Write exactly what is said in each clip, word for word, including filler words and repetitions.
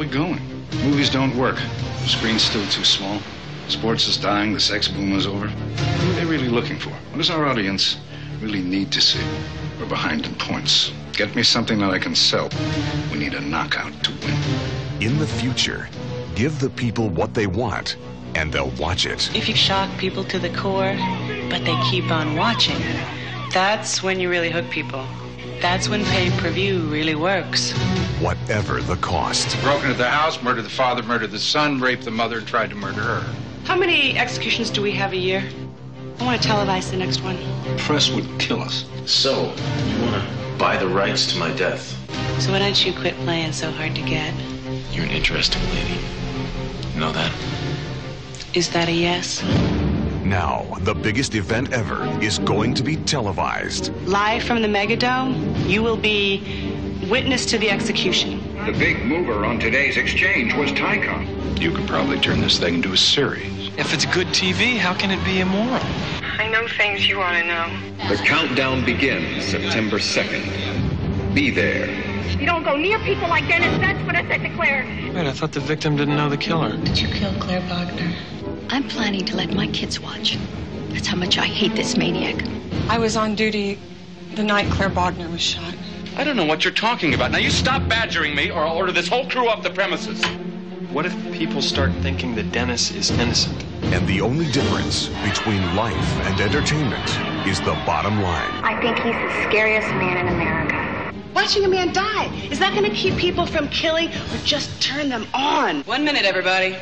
we going? Movies don't work. The screen's still too small. Sports is dying. The sex boom is over. What are they really looking for? What does our audience really need to see? We're behind in points. Get me something that I can sell. We need a knockout to win. In the future, give the people what they want, and they'll watch it. If you shock people to the core, but they keep on watching, that's when you really hook people. That's when pay-per-view really works. Whatever the cost. Broke into the house, murdered the father, murdered the son, raped the mother, and tried to murder her. How many executions do we have a year? I want to televise the next one. Press would kill us. So, you want to buy the rights to my death? So why don't you quit playing so hard to get? You're an interesting lady. You know that? Is that a yes? Now, the biggest event ever is going to be televised. Live from the Megadome, you will be witness to the execution. The big mover on today's exchange was Tycom. You could probably turn this thing into a series. If it's good T V, how can it be immoral? I know things you want to know. The countdown begins September second. Be there. You don't go near people like Dennis. That's what I said to Claire. Wait, I thought the victim didn't know the killer. Did you kill Claire Wagner? I'm planning to let my kids watch. That's how much I hate this maniac. I was on duty the night Claire Wagner was shot. I don't know what you're talking about. Now you stop badgering me or I'll order this whole crew off the premises. What if people start thinking that Dennis is innocent? And the only difference between life and entertainment is the bottom line. I think he's the scariest man in America. Watching a man die, is that going to keep people from killing or just turn them on? One minute, everybody.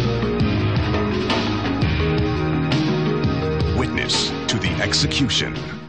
Witness to the execution.